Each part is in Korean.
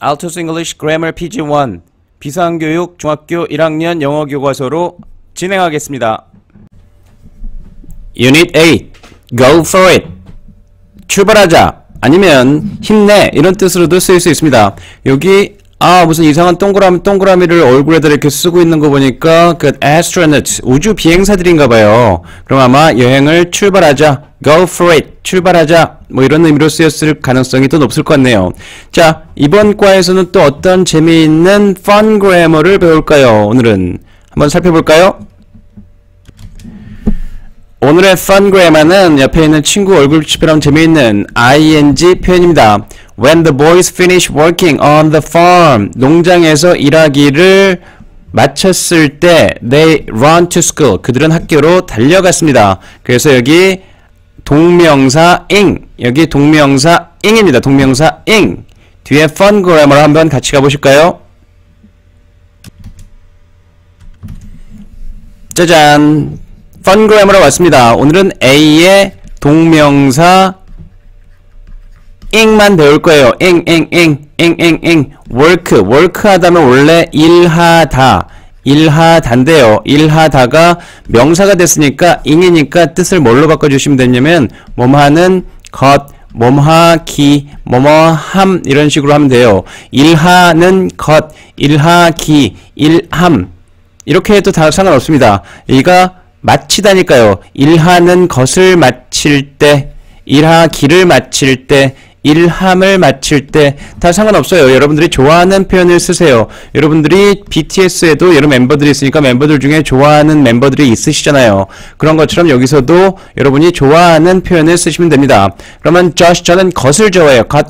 Altos English Grammar PG1 비상교육 중학교 1학년 영어 교과서로 진행하겠습니다. Unit 8 Go for it 출발하자 아니면 힘내 이런 뜻으로도 쓰일 수 있습니다. 여기 무슨 이상한 동그라미를 얼굴에다 이렇게 쓰고 있는 거 보니까 그 astronaut 우주 비행사들인가봐요. 그럼 아마 여행을 출발하자 Go for it 출발하자 뭐 이런 의미로 쓰였을 가능성이 더 높을 것 같네요. 자, 이번 과에서는 또 어떤 재미있는 fun grammar를 배울까요? 오늘은 한번 살펴볼까요? 오늘의 fun grammar는 옆에 있는 친구 얼굴치처럼 재미있는 ing 표현입니다. When the boys finish working on the farm 농장에서 일하기를 마쳤을 때 they run to school 그들은 학교로 달려갔습니다. 그래서 여기 동명사 ing 여기 동명사 ing입니다. 동명사 ing 뒤에 fun grammar 한번 같이 가보실까요? 짜잔 fun grammar로 왔습니다. 오늘은 A의 동명사 ing만 배울 거예요. ing work 하다면 원래 일하다인데요. 일하다가 명사가 됐으니까 ing이니까 뜻을 뭘로 바꿔주시면 되냐면 몸하는 것, 몸하기, 뭐뭐함 이런 식으로 하면 돼요. 일하는 것, 일하기, 일함 이렇게 해도 다 상관없습니다. 여기가 마치다니까요. 일하는 것을 마칠 때, 일하기를 마칠 때, 일함을 마칠 때 다 상관없어요. 여러분들이 좋아하는 표현을 쓰세요. 여러분들이 BTS에도 여러 멤버들이 있으니까 멤버들 중에 좋아하는 멤버들이 있으시잖아요. 그런 것처럼 여기서도 여러분이 좋아하는 표현을 쓰시면 됩니다. 그러면 Josh 저는 것을 좋아해요. 것.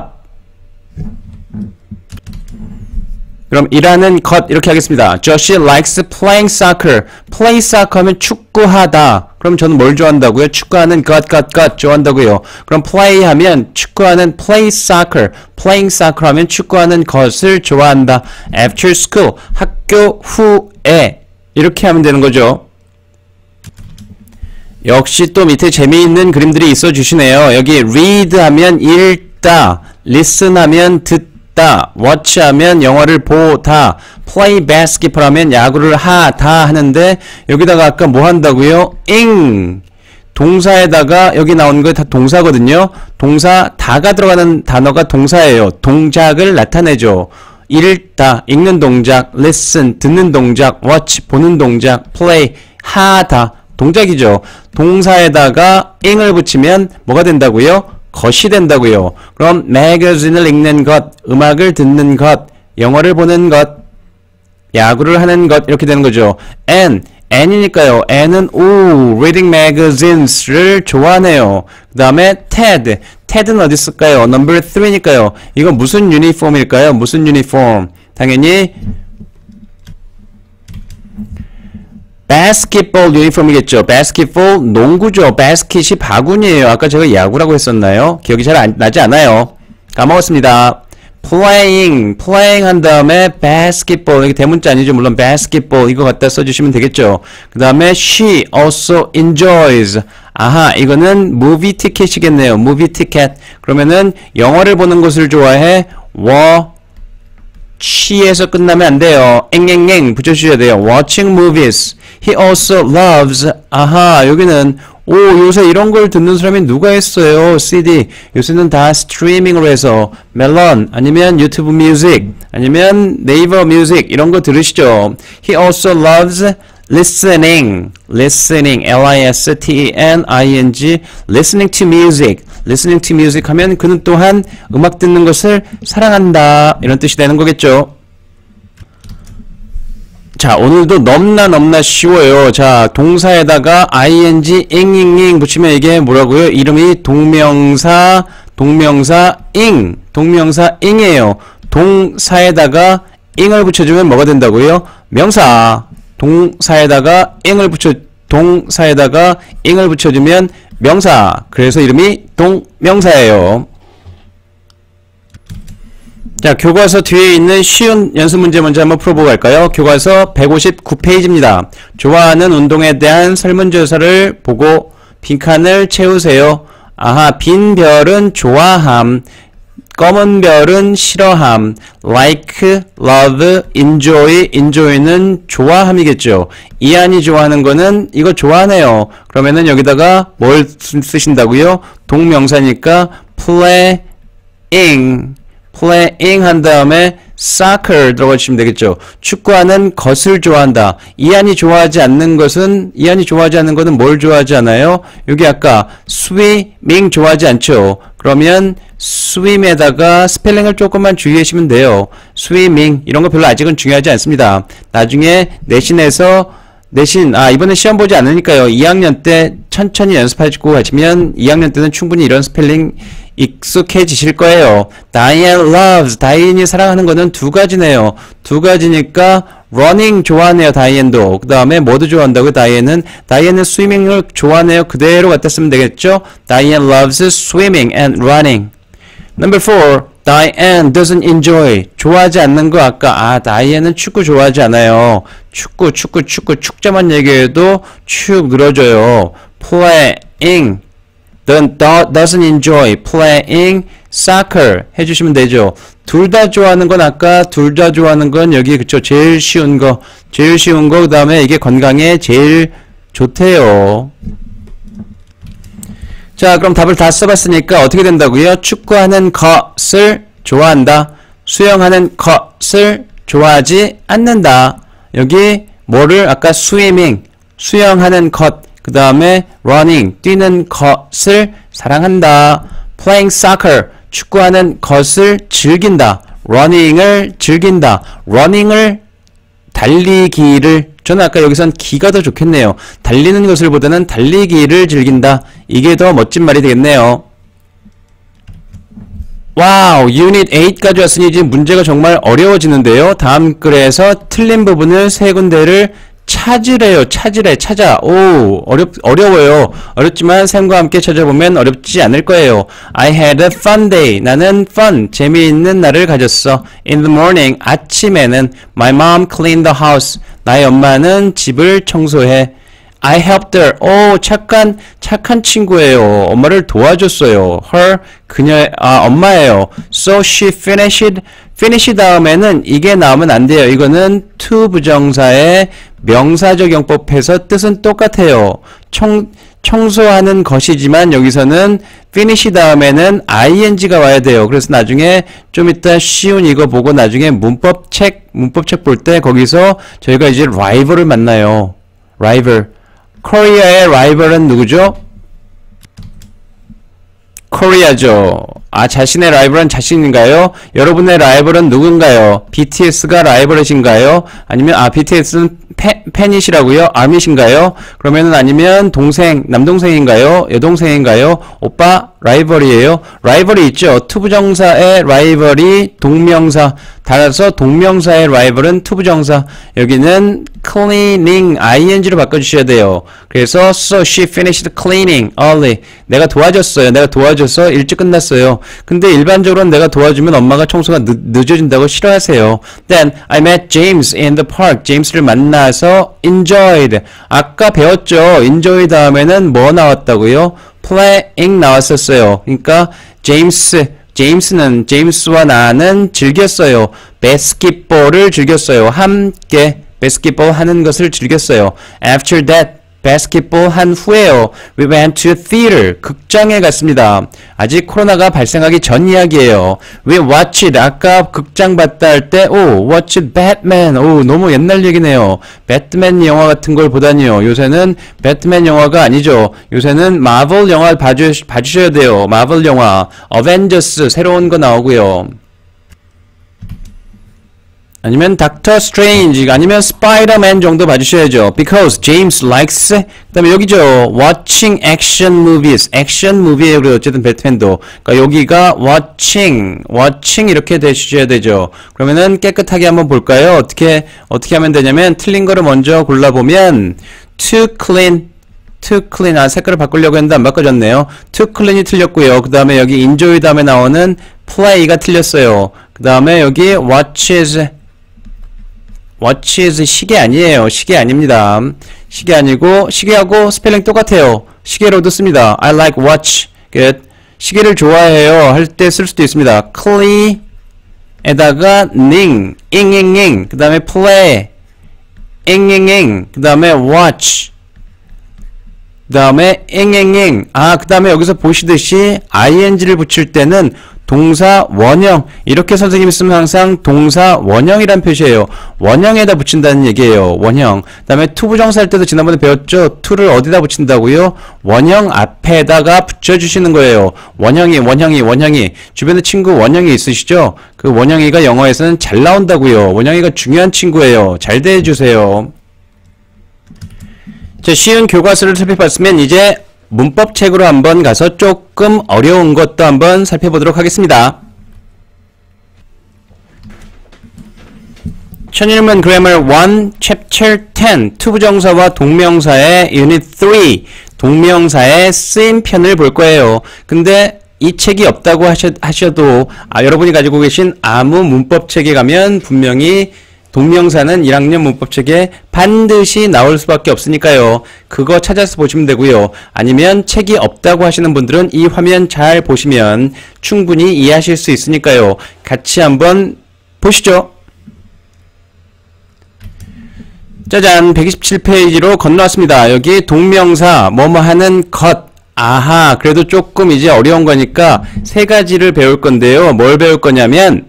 그럼 일하는 것 이렇게 하겠습니다. Josh likes playing soccer. Play soccer 하면 축구하다. 그럼 저는 뭘 좋아한다고요? 축구하는 것 좋아한다고요. 그럼 play 하면 축구하는 play soccer. Playing soccer 하면 축구하는 것을 좋아한다. After school 학교 후에 이렇게 하면 되는 거죠. 역시 또 밑에 재미있는 그림들이 있어 주시네요. 여기 read 하면 읽다, listen 하면 듣다, watch 하면 영화를 보다, play basketball 하면 야구를 하다 하는데 여기다가 아까 뭐 한다고요? ing 동사에다가 여기 나오는 거 다 동사거든요. 동사 다가 들어가는 단어가 동사예요. 동작을 나타내죠. 읽다, 읽는 동작, listen, 듣는 동작, watch, 보는 동작, play, 하다, 동작이죠. 동사에다가 ing을 붙이면 뭐가 된다고요? 것이 된다고요. 그럼 magazine을 읽는 것, 음악을 듣는 것, 영화를 보는 것, 야구를 하는 것 이렇게 되는 거죠. N이니까요. N은 reading magazines를 좋아하네요. 그 다음에 Ted는 어디 있을까요? number 3니까요. 이거 무슨 유니폼일까요? 무슨 유니폼? 당연히 basketball 유니폼이겠죠. basketball 농구죠. basket이 바구니예요. 아까 제가 야구라고 했었나요? 기억이 잘 나지 않아요. 까먹었습니다. playing 한 다음에 basketball 이게 대문자 아니죠. 물론 basketball 이거 갖다 써주시면 되겠죠. 그 다음에 she also enjoys 이거는 movie ticket이겠네요. movie ticket 그러면은 영화를 보는 것을 좋아해. watch에서 끝나면 안 돼요. 앵앵앵 붙여주셔야 돼요. watching movies. He also loves. 여기는 요새 이런 걸 듣는 사람이 누가 있어요? CD. 요새는 다 스트리밍으로 해서 멜론 아니면 유튜브 뮤직 아니면 네이버 뮤직 이런 거 들으시죠. He also loves listening. L-I-S-T-E-N-I-N-G listening to music. listening to music 하면 그는 또한 음악 듣는 것을 사랑한다 이런 뜻이 되는 거겠죠. 자, 오늘도 너무나 쉬워요. 자, 동사에다가 ing ing 붙이면 이게 뭐라고요? 이름이 동명사 ing이에요. 동사에다가 ing을 붙여주면 뭐가 된다고요? 명사. 동사에다가 ing을 붙여주면 명사. 그래서 이름이 동명사예요. 자, 교과서 뒤에 있는 쉬운 연습 문제 먼저 한번 풀어보고 갈까요? 교과서 159페이지입니다. 좋아하는 운동에 대한 설문조사를 보고 빈칸을 채우세요. 빈 별은 좋아함. 검은 별은 싫어함. like, love, enjoy, enjoy는 좋아함이겠죠. 이한이 좋아하는 거는 이거 좋아하네요. 그러면은 여기다가 뭘 쓰신다고요? 동명사니까 playing 한 다음에 soccer 들어가 주시면 되겠죠. 축구하는 것을 좋아한다. 이한이 좋아하지 않는 거는 뭘 좋아하지 않아요? 여기 아까 swimming 좋아하지 않죠. 그러면 swim에다가 스펠링을 조금만 주의하시면 돼요. swimming 이런 거 별로 아직은 중요하지 않습니다. 나중에 이번에 시험 보지 않으니까요. 2학년 때 천천히 연습하시고 가시면 2학년 때는 충분히 이런 스펠링 익숙해지실 거예요. Diane loves, 다이앤이 사랑하는 거는 두 가지네요. 두 가지니까 running 좋아하네요. 다이앤도. 그 다음에 뭐도 좋아한다고요? 다이앤은 swimming을 좋아하네요. 그대로 갖다 쓰면 되겠죠? Diane loves swimming and running. Number 4. Diane doesn't enjoy. 좋아하지 않는 거 아까 다이앤은 축구 좋아하지 않아요. 축자만 얘기해도 축 늘어져요. Playing doesn't enjoy playing soccer 해주시면 되죠. 둘 다 좋아하는 건 아까 둘 다 좋아하는 건 여기 그쵸. 제일 쉬운 거 그 다음에 이게 건강에 제일 좋대요. 자, 그럼 답을 다 써봤으니까 어떻게 된다고요? 축구하는 것을 좋아한다. 수영하는 것을 좋아하지 않는다. 여기 뭐를 아까 swimming 수영하는 것 그 다음에 running 뛰는 것을 사랑한다. playing soccer 축구하는 것을 즐긴다. running을 즐긴다. running을 달리기를 저는 아까 여기선 기가 더 좋겠네요. 달리는 것을 보다는 달리기를 즐긴다. 이게 더 멋진 말이 되겠네요. 와우, 유닛 8까지 왔으니 이제 문제가 정말 어려워지는데요. 다음 글에서 틀린 부분을 세 군데를 찾아. 오, 어려워요. 어렵지만 샘과 함께 찾아보면 어렵지 않을 거예요. I had a fun day. 나는 fun, 재미있는 날을 가졌어. In the morning, 아침에는 my mom cleaned the house. 나의 엄마는 집을 청소해. I helped her. 오, 착한 친구예요. 엄마를 도와줬어요. Her, 엄마예요. So she finish 다음에는 이게 나오면 안 돼요. 이거는 to 부정사의 명사적 용법에서 뜻은 똑같아요. 청소하는 것이지만 여기서는 finish 다음에는 ing가 와야 돼요. 그래서 나중에 좀 이따 쉬운 이거 보고 나중에 문법책 볼 때 거기서 저희가 이제 rival을 만나요. rival. 코리아의 라이벌은 누구죠? 코리아죠. 자신의 라이벌은 자신인가요? 여러분의 라이벌은 누군가요? BTS가 라이벌이신가요? 아니면 BTS는 팬이시라고요? 아미신가요? 그러면은 아니면 남동생인가요? 여동생인가요? 오빠 라이벌이에요? 라이벌이 있죠. 투부정사의 라이벌이 동명사. 따라서 동명사의 라이벌은 투부정사. 여기는 cleaning ing로 바꿔주셔야 돼요. 그래서 so she finished cleaning early. 내가 도와줘서 일찍 끝났어요. 근데 일반적으로는 내가 도와주면 엄마가 청소가 늦어진다고 싫어하세요. Then I met James in the park. 제임스를 만나서 enjoyed. 아까 배웠죠. enjoy 다음에는 뭐 나왔다고요? playing 나왔었어요. 그러니까 제임스와 나는 즐겼어요. basketball을 즐겼어요. 함께 basketball 하는 것을 즐겼어요. After that, basketball 한 후에요. We went to theater. 극장에 갔습니다. 아직 코로나가 발생하기 전 이야기예요. We watched. 아까 극장 봤다 할 때, watched Batman. 너무 옛날 얘기네요. 배트맨 영화 같은 걸 보다니요. 요새는 배트맨 영화가 아니죠. 요새는 마블 영화 봐주셔야 돼요. 마블 영화. 어벤져스 새로운 거 나오고요. 아니면 닥터 스트레인지 아니면 스파이더맨 정도 봐주셔야죠. Because James likes 그 다음에 여기죠. Watching action movies. 액션 무비에요. 그래요. 어쨌든 배트맨도. 그러니까 여기가 watching 이렇게 되셔야 되죠. 그러면은 깨끗하게 한번 볼까요? 어떻게 하면 되냐면 틀린 거를 먼저 골라보면 to clean 색깔을 바꾸려고 했는데 안 바꿔졌네요. to clean이 틀렸고요. 그 다음에 여기 enjoy 다음에 나오는 play가 틀렸어요. 그 다음에 여기 watch is 시계 아니에요. 시계 아닙니다. 시계 아니고 시계하고 스펠링 똑같아요. 시계로도 씁니다. I like watch. Good. 시계를 좋아해요 할 때 쓸 수도 있습니다. clean 에다가 ning, 잉잉잉, 그 다음에 play, 잉잉잉, 그 다음에 watch, 그 다음에 잉잉잉. 그 다음에 여기서 보시듯이 ing를 붙일 때는 동사 원형, 이렇게 선생님이 쓰면 항상 동사 원형이란 표시예요. 원형에다 붙인다는 얘기예요. 원형. 그 다음에 to 부정사 할 때도 지난번에 배웠죠. to를 어디다 붙인다고요? 원형 앞에다가 붙여주시는 거예요. 원형이. 주변에 친구 원형이 있으시죠? 그 원형이가 영어에서는 잘 나온다고요. 원형이가 중요한 친구예요. 잘 대해주세요. 자, 쉬운 교과서를 살펴봤으면 이제 문법 책으로 한번 가서 조금 어려운 것도 한번 살펴보도록 하겠습니다. 천일문 Grammar 1 Chapter 10 투부정사와 동명사의 Unit 3 동명사의 쓰임편을 볼 거예요. 근데 이 책이 없다고 하셔도 여러분이 가지고 계신 아무 문법책에 가면 분명히 동명사는 1학년 문법책에 반드시 나올 수밖에 없으니까요. 그거 찾아서 보시면 되고요. 아니면 책이 없다고 하시는 분들은 이 화면 잘 보시면 충분히 이해하실 수 있으니까요. 같이 한번 보시죠. 짜잔, 127페이지로 건너왔습니다. 여기 동명사 뭐뭐 하는 것. 아하, 그래도 조금 이제 어려운 거니까 세 가지를 배울 건데요. 뭘 배울 거냐면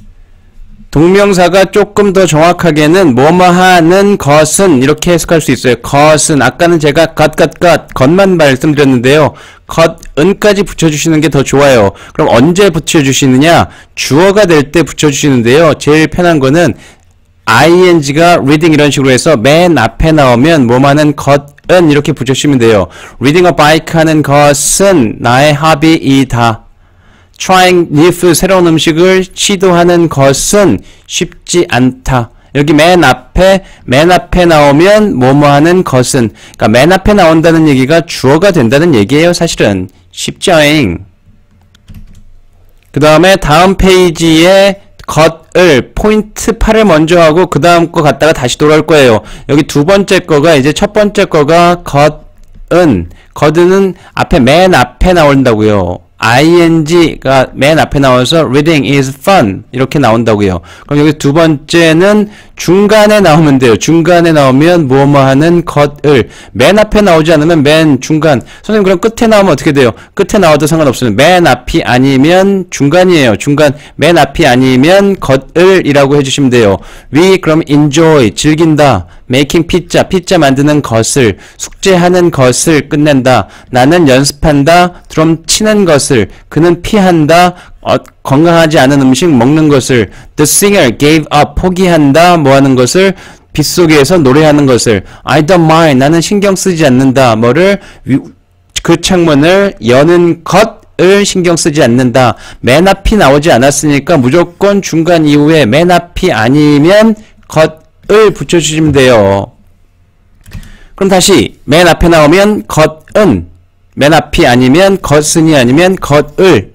동명사가 조금 더 정확하게는 뭐뭐 하는 것은 이렇게 해석할 수 있어요. 것은 아까는 제가 것만 말씀드렸는데요. 것은까지 붙여주시는 게 더 좋아요. 그럼 언제 붙여주시느냐? 주어가 될 때 붙여주시는데요. 제일 편한 거는 ing가 reading 이런 식으로 해서 맨 앞에 나오면 뭐뭐 하는 것은 이렇게 붙여주시면 돼요. reading a bike 하는 것은 나의 합의이다. trying new 새로운 음식을 시도하는 것은 쉽지 않다. 여기 맨 앞에 나오면 뭐뭐 하는 것은, 그러니까 맨 앞에 나온다는 얘기가 주어가 된다는 얘기예요. 사실은 쉽죠잉. 그 다음에 다음 페이지에 것을 포인트 8을 먼저 하고 그 다음 거 갔다가 다시 돌아올 거예요. 여기 두 번째 거가 이제 첫 번째 거가 것은 앞에 맨 앞에 나온다고요. ing가 맨 앞에 나와서 reading is fun 이렇게 나온다고요. 그럼 여기 두 번째는 중간에 나오면 돼요. 중간에 나오면 뭐뭐 하는 것을. 맨 앞에 나오지 않으면 맨 중간. 선생님 그럼 끝에 나오면 어떻게 돼요? 끝에 나와도 상관없어요. 맨 앞이 아니면 중간이에요. 중간. 맨 앞이 아니면 것을 이라고 해주시면 돼요. we 그럼 enjoy 즐긴다. making 피자 만드는 것을, 숙제하는 것을 끝낸다. 나는 연습한다. 드럼 치는 것을, 그는 피한다. 건강하지 않은 음식 먹는 것을. The singer gave up 포기한다. 뭐 하는 것을? 빗속에서 노래하는 것을. I don't mind 나는 신경 쓰지 않는다. 뭐를? 그 창문을 여는 것을 신경 쓰지 않는다. 맨 앞이 나오지 않았으니까 무조건 중간 이후에 맨 앞이 아니면 것을 붙여주시면 돼요. 그럼 다시 맨 앞에 나오면 것은, 맨 앞이 아니면 것은이 아니면 것을.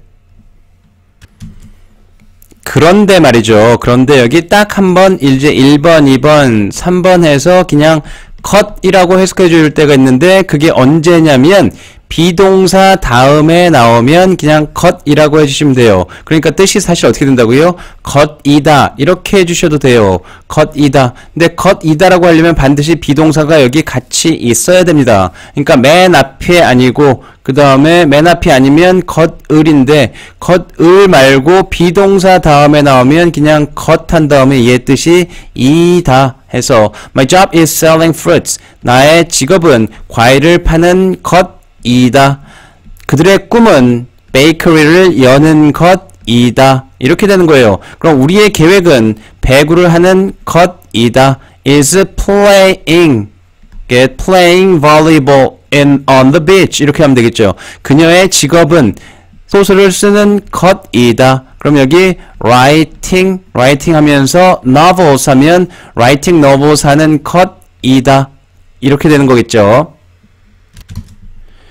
그런데 말이죠. 그런데 여기 딱 한번 이제 1번, 2번, 3번 해서 그냥 것이라고 해석해 줄 때가 있는데 그게 언제냐면 비동사 다음에 나오면 그냥 것이라고 해주시면 돼요. 그러니까 뜻이 사실 어떻게 된다고요? 것이다 이렇게 해주셔도 돼요. 것이다. 근데 것이다라고 하려면 반드시 비동사가 여기 같이 있어야 됩니다. 그러니까 맨 앞에 아니고 그 다음에 맨 앞이 아니면 것을인데 것을 말고 비동사 다음에 나오면 그냥 것 한 다음에 얘 뜻이 이다 해서 My job is selling fruits. 나의 직업은 과일을 파는 것이다. 그들의 꿈은 베이커리를 여는 것이다. 이렇게 되는 거예요. 그럼 우리의 계획은 배구를 하는 것이다. is playing volleyball on the beach. 이렇게 하면 되겠죠. 그녀의 직업은 소설을 쓰는 것이다. 그럼 여기 writing 하면서 novels 하면 writing novels 하는 것이다. 이렇게 되는 거겠죠.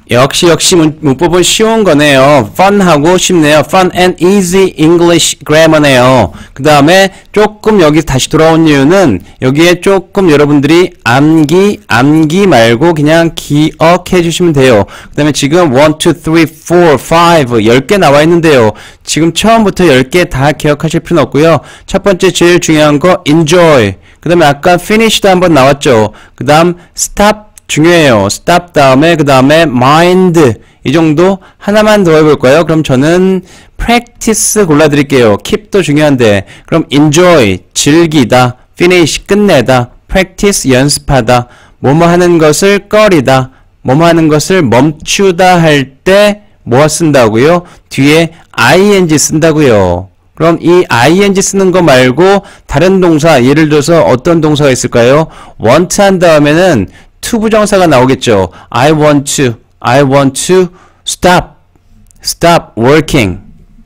역시 문법은 쉬운 거네요. fun하고 쉽네요. fun and easy English grammar네요. 그 다음에 조금 여기 다시 돌아온 이유는 여기에 조금 여러분들이 암기 말고 그냥 기억해 주시면 돼요. 그 다음에 지금 1, 2, 3, 4, 5 10개 나와 있는데요. 지금 처음부터 10개 다 기억하실 필요는 없고요. 첫 번째 제일 중요한 거 enjoy. 그 다음에 아까 finish도 한번 나왔죠. 그 다음 stop 중요해요. stop 다음에 그 다음에 mind 이 정도 하나만 더 해볼까요? 그럼 저는 practice 골라드릴게요. keep도 중요한데 그럼 enjoy 즐기다, finish 끝내다, practice 연습하다, 뭐뭐 하는 것을 꺼리다, 뭐뭐 하는 것을 멈추다 할 때 뭐 쓴다고요? 뒤에 ing 쓴다고요. 그럼 이 ing 쓰는 거 말고 다른 동사 예를 들어서 어떤 동사가 있을까요? want 한 다음에는 to 부정사가 나오겠죠. I want to stop working.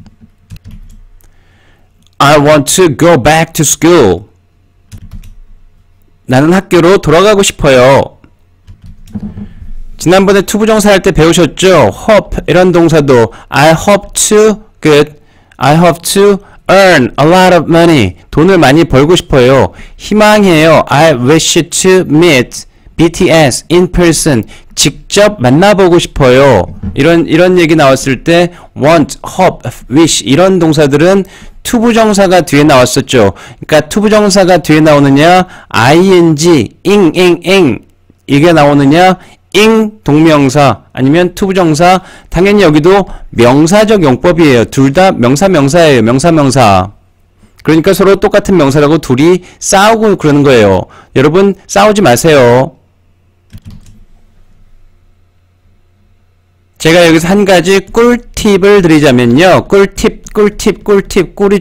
I want to go back to school. 나는 학교로 돌아가고 싶어요. 지난번에 to 부정사 할 때 배우셨죠? hope 이런 동사도 I hope to earn a lot of money. 돈을 많이 벌고 싶어요. 희망해요. I wish to meet BTS in person. 직접 만나보고 싶어요. 이런 얘기 나왔을 때 want, hope, wish 이런 동사들은 to 부정사가 뒤에 나왔었죠. 그러니까 to 부정사가 뒤에 나오느냐 ing, ing 이게 나오느냐 ing 동명사 아니면 to 부정사. 당연히 여기도 명사적 용법이에요. 둘 다 명사예요. 명사. 그러니까 서로 똑같은 명사라고 둘이 싸우고 그러는 거예요. 여러분 싸우지 마세요. 제가 여기서 한 가지 꿀팁을 드리자면요. 꿀팁. 꿀이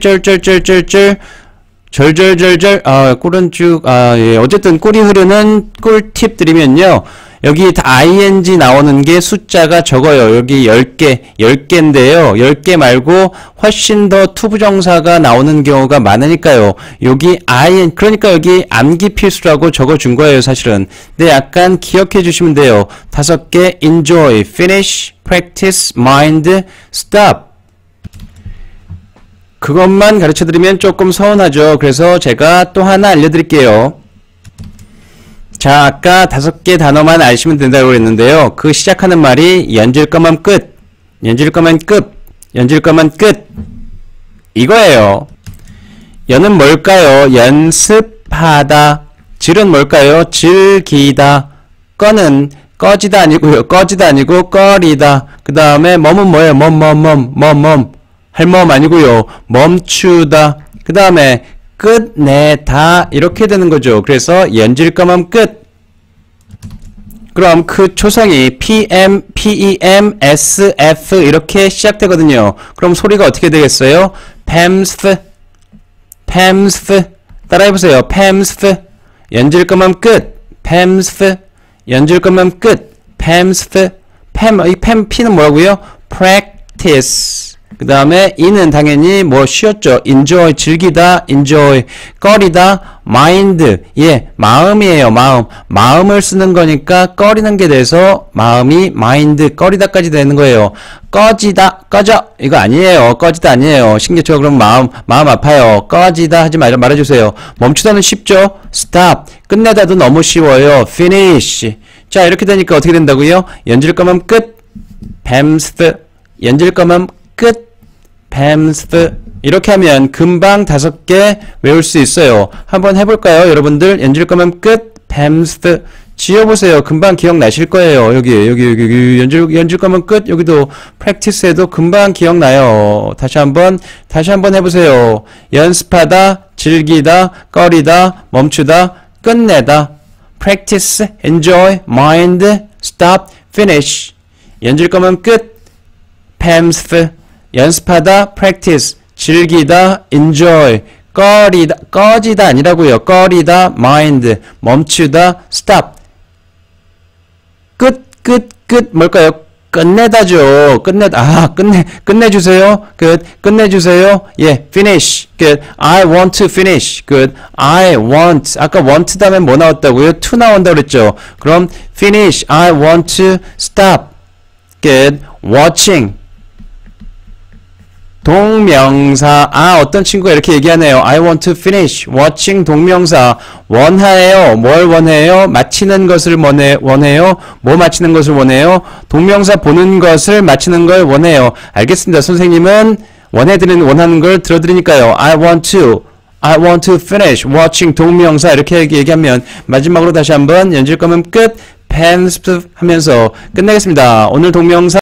절절절절. 꿀은 쭉, 예. 어쨌든 꿀이 흐르는 꿀팁 드리면요. 여기 다 ing 나오는 게 숫자가 적어요. 여기 10개인데요. 10개 말고 훨씬 더 to 부정사가 나오는 경우가 많으니까요. 여기 그러니까 여기 암기 필수라고 적어준 거예요, 사실은. 근데 약간 기억해 주시면 돼요. 5개, enjoy, finish, practice, mind, stop. 그것만 가르쳐 드리면 조금 서운하죠. 그래서 제가 또 하나 알려드릴게요. 자, 아까 5개 단어만 아시면 된다고 그랬는데요. 그 시작하는 말이 연질 거면 끝, 연질 거면 끝. 이거예요. 연은 뭘까요? 연습하다. 질은 뭘까요? 즐기다. 꺼는 꺼지다 아니고요. 꺼리다. 그 다음에 멈은 뭐예요? 할 멈 아니고요. 멈추다. 그 다음에 끝내다 이렇게 되는 거죠. 그래서 연질 거면 끝. 그럼 그 초성이 PM, PEM, SF 이렇게 시작되거든요. 그럼 소리가 어떻게 되겠어요? PEMSF 따라해보세요. PEMSF 연질 거면 끝. PEMSF 연질 거면 끝. PEMSF 이 P는 뭐라고요? Practice. 그 다음에 이는 당연히 뭐 쉬었죠. enjoy 즐기다, enjoy 꺼리다, mind 예 마음이에요. 마음을 쓰는 거니까 꺼리는 게 돼서 마음이 mind 꺼리다까지 되는 거예요. 꺼져 이거 아니에요. 꺼지다 아니에요. 신기하죠. 그럼 마음 아파요. 꺼지다 하지 말아주세요. 멈추다는 쉽죠. stop 끝내다도 너무 쉬워요. finish 자 이렇게 되니까 어떻게 된다고요? 연질 거면 끝. PEMSF 연질 거면 끝. PEMSF 이렇게 하면 금방 5개 외울 수 있어요. 한번 해볼까요? 여러분들 연질 거면 끝. PEMSF 지어보세요. 금방 기억나실 거예요. 여기 연질 거면 끝. 여기도 practice해도 금방 기억나요. 다시 한번 해보세요. 연습하다, 즐기다, 꺼리다, 멈추다, 끝내다. practice, enjoy, mind, stop, finish. 연질 거면 끝. PEMSF 연습하다, practice, 즐기다, enjoy, 꺼지다 아니라고요. 꺼리다, mind, 멈추다, stop. 끝, 뭘까요? 끝내다죠. 끝내주세요. 끝내주세요. 예, finish. I want to finish. I want. 아까 want 다음에 뭐 나왔다고요? to 나온다고 그랬죠. 그럼 finish. I want to stop. 끝. watching. 동명사. 어떤 친구가 이렇게 얘기하네요. I want to finish watching. 동명사. 원하예요. 뭘 원해요? 마치는 것을 원해요. 뭐 마치는 것을 원해요? 동명사 보는 것을 마치는 걸 원해요. 알겠습니다. 선생님은 원하는 걸 들어드리니까요. I want to finish watching. 동명사 이렇게 얘기하면 마지막으로 다시 한번 연질 거면 끝. pen 하면서 끝내겠습니다. 오늘 동명사